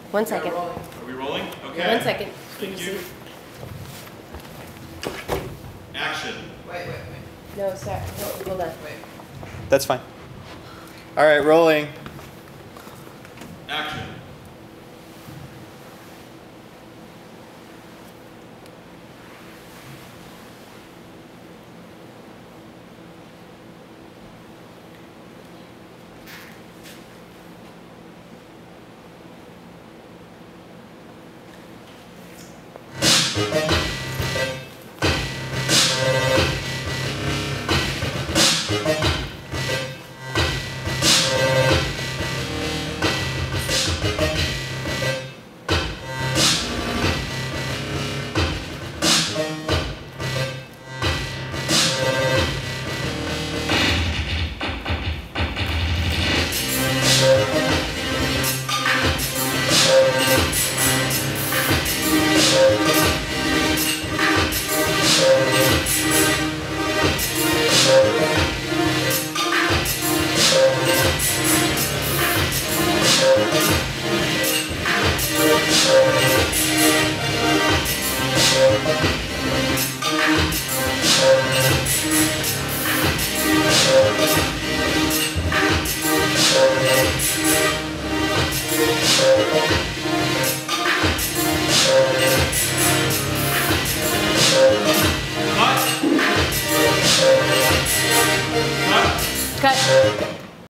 1 second. Are we rolling? Okay. 1 second. Thank you. Action. Wait. No, stop. Hold on. Wait. That's fine. All right, rolling. Action. Wait.